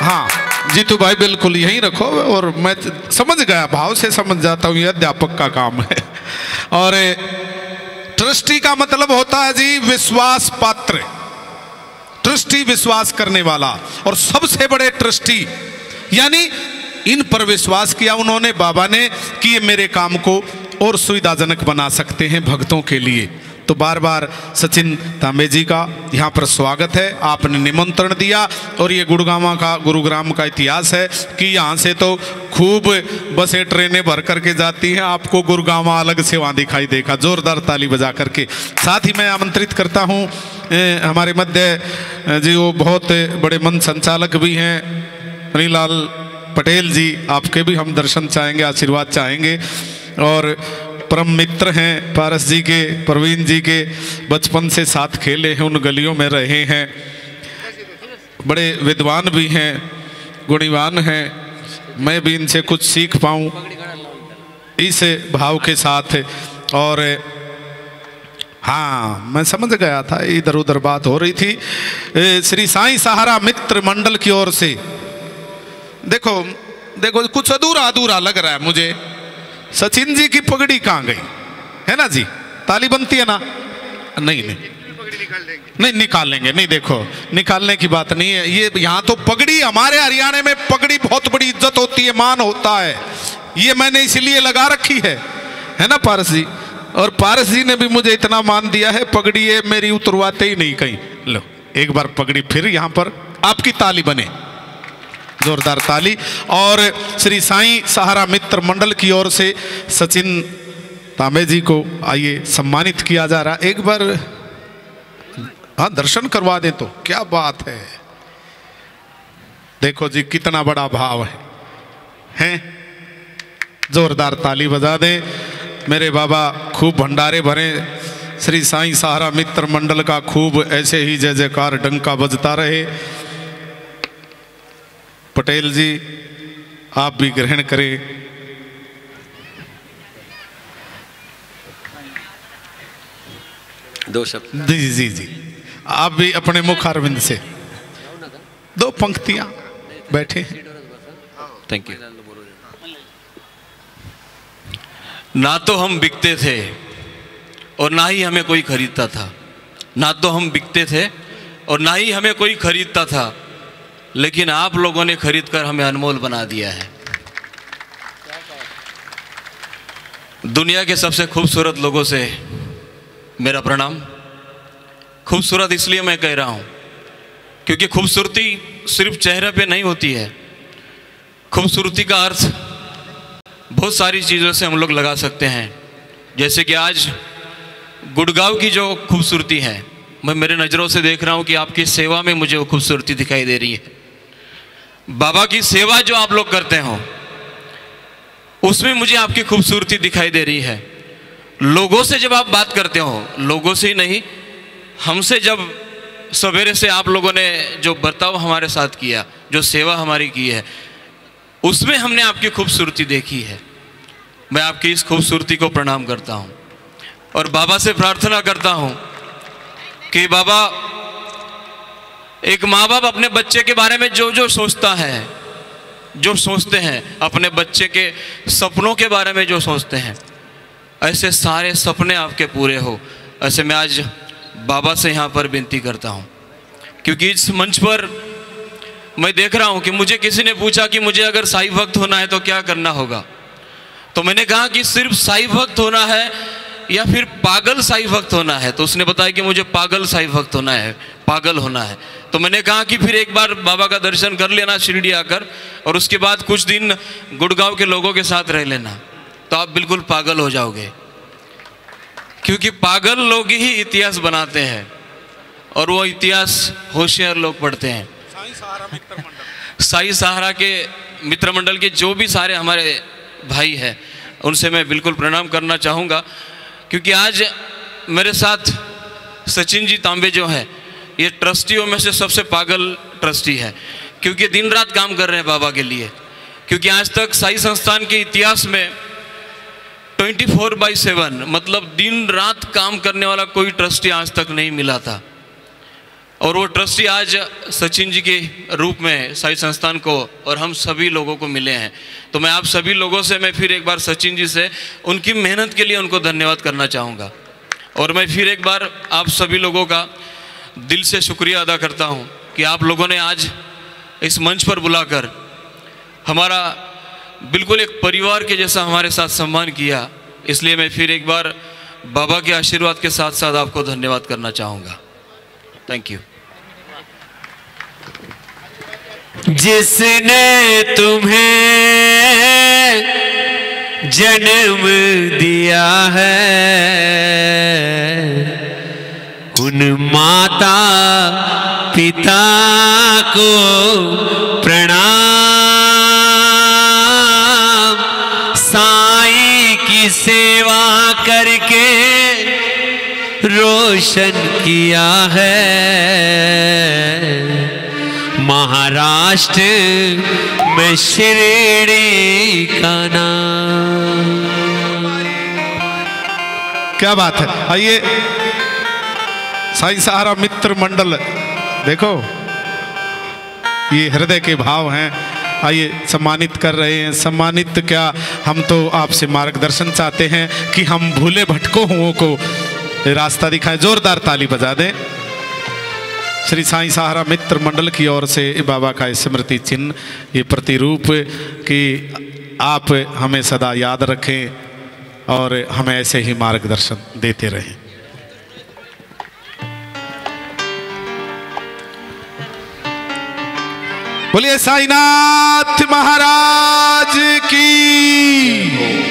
हाँ जीतू भाई बिल्कुल यहीं रखो, और मैं समझ गया, भाव से समझ जाता हूँ, ये अध्यापक का काम है। और ट्रस्टी का मतलब होता है जी विश्वास पात्र, ट्रस्टी विश्वास करने वाला। और सबसे बड़े ट्रस्टी यानी इन पर विश्वास किया उन्होंने, बाबा ने, कि ये मेरे काम को और सुविधाजनक बना सकते हैं भक्तों के लिए। तो बार बार सचिन तांबे जी का यहाँ पर स्वागत है, आपने निमंत्रण दिया। और ये गुरुग्राम का इतिहास है कि यहाँ से तो खूब बसें ट्रेनें भर करके जाती हैं, आपको गुरुग्राम अलग से वहाँ दिखाई देगा। जोरदार ताली बजा करके। साथ ही मैं आमंत्रित करता हूँ हमारे मध्य जी, वो बहुत बड़े मंच संचालक भी हैं, मणिलाल पटेल जी, आपके भी हम दर्शन चाहेंगे, आशीर्वाद चाहेंगे। और परम मित्र हैं पारस जी के, प्रवीण जी के, बचपन से साथ खेले हैं, उन गलियों में रहे हैं, बड़े विद्वान भी हैं, गुणीवान हैं। मैं भी इनसे कुछ सीख पाऊँ इस भाव के साथ। और हाँ मैं समझ गया था, इधर उधर बात हो रही थी। श्री साईं सहारा मित्र मंडल की ओर से देखो देखो कुछ अधूरा अधूरा लग रहा है मुझे। सचिन जी की पगड़ी कहाँ गई है ना जी? ताली बनती है ना? नहीं नहीं निकाल लेंगे। नहीं देखो निकालने की बात नहीं है, ये यहाँ तो पगड़ी, हमारे हरियाणा में पगड़ी बहुत बड़ी इज्जत होती है, मान होता है। ये मैंने इसलिए लगा रखी है ना पारस जी? और पारस जी ने भी मुझे इतना मान दिया है, पगड़ी ये मेरी उतरवाते ही नहीं कहीं। लो एक बार पगड़ी फिर यहाँ पर आपकी ताली बने, जोरदार ताली। और श्री साईं सहारा मित्र मंडल की ओर से सचिन तांबे जी को आइए सम्मानित किया जा रहा। एक बार हाँ दर्शन करवा दे तो क्या बात है। देखो जी कितना बड़ा भाव है? जोरदार ताली बजा दे। मेरे बाबा खूब भंडारे भरे, श्री साईं सहारा मित्र मंडल का खूब ऐसे ही जय जयकार डंका बजता रहे। पटेल जी आप भी ग्रहण करें। दो शब्द जी जी जी, आप भी अपने मुखारविंद से दो पंक्तियां बैठे। Thank you. ना तो हम बिकते थे और ना ही हमें कोई खरीदता था, ना तो हम बिकते थे और ना ही हमें कोई खरीदता था, लेकिन आप लोगों ने खरीद कर हमें अनमोल बना दिया है। दुनिया के सबसे खूबसूरत लोगों से मेरा प्रणाम। खूबसूरत इसलिए मैं कह रहा हूँ क्योंकि खूबसूरती सिर्फ चेहरे पे नहीं होती है। खूबसूरती का अर्थ बहुत सारी चीज़ों से हम लोग लगा सकते हैं। जैसे कि आज गुड़गांव की जो खूबसूरती है, मैं मेरे नज़रों से देख रहा हूँ कि आपकी सेवा में मुझे वो खूबसूरती दिखाई दे रही है। बाबा की सेवा जो आप लोग करते हो उसमें मुझे आपकी खूबसूरती दिखाई दे रही है। लोगों से जब आप बात करते हो, लोगों से ही नहीं, हमसे जब सवेरे से आप लोगों ने जो बर्ताव हमारे साथ किया, जो सेवा हमारी की है, उसमें हमने आपकी खूबसूरती देखी है। मैं आपकी इस खूबसूरती को प्रणाम करता हूँ और बाबा से प्रार्थना करता हूँ कि बाबा, एक माँ बाप अपने बच्चे के बारे में जो जो सोचता है, जो सोचते हैं, अपने बच्चे के सपनों के बारे में जो सोचते हैं, ऐसे सारे सपने आपके पूरे हो, ऐसे मैं आज बाबा से यहाँ पर विनती करता हूँ। क्योंकि इस मंच पर मैं देख रहा हूँ कि मुझे किसी ने पूछा कि मुझे अगर साईं भक्त होना है तो क्या करना होगा, तो मैंने कहा कि सिर्फ साईं भक्त होना है या फिर पागल साईं भक्त होना है। तो उसने बताया कि मुझे पागल साईं भक्त होना है, पागल होना है। तो मैंने कहा कि फिर एक बार बाबा का दर्शन कर लेना शिरडी आकर, और उसके बाद कुछ दिन गुड़गांव के लोगों के साथ रह लेना, तो आप बिल्कुल पागल हो जाओगे। क्योंकि पागल लोग ही इतिहास बनाते हैं और वो इतिहास होशियार लोग पढ़ते हैं। साईं सहारा के मित्र मंडल के जो भी सारे हमारे भाई हैं, उनसे मैं बिल्कुल प्रणाम करना चाहूँगा। क्योंकि आज मेरे साथ सचिन जी तांबे जो हैं, ये ट्रस्टियों में से सबसे पागल ट्रस्टी है, क्योंकि दिन रात काम कर रहे हैं बाबा के लिए। क्योंकि आज तक साईं संस्थान के इतिहास में 24/7 मतलब दिन रात काम करने वाला कोई ट्रस्टी आज तक नहीं मिला था। और वो ट्रस्टी आज सचिन जी के रूप में साई संस्थान को और हम सभी लोगों को मिले हैं। तो मैं आप सभी लोगों से मैं फिर एक बार सचिन जी से उनकी मेहनत के लिए उनको धन्यवाद करना चाहूँगा। और मैं फिर एक बार आप सभी लोगों का दिल से शुक्रिया अदा करता हूँ कि आप लोगों ने आज इस मंच पर बुलाकर हमारा बिल्कुल एक परिवार के जैसा हमारे साथ सम्मान किया। इसलिए मैं फिर एक बार बाबा के आशीर्वाद के साथ साथ आपको धन्यवाद करना चाहूँगा। Thank you. जिसने तुम्हें जन्म दिया है उन माता पिता को प्रणाम। साईं की सेवा करके रोशन किया है महाराष्ट्र में शिरडी का नाम। क्या बात है। आइए साईं सहारा मित्र मंडल, देखो ये हृदय के भाव हैं। आइए सम्मानित कर रहे हैं। सम्मानित क्या, हम तो आपसे मार्गदर्शन चाहते हैं कि हम भूले भटकों हुओं को रास्ता दिखाएं। जोरदार ताली बजा दें। श्री साईं सहारा मित्र मंडल की ओर से बाबा का स्मृति चिन्ह, ये प्रतिरूप कि आप हमें सदा याद रखें और हमें ऐसे ही मार्गदर्शन देते रहें। बोलिए साईनाथ महाराज की।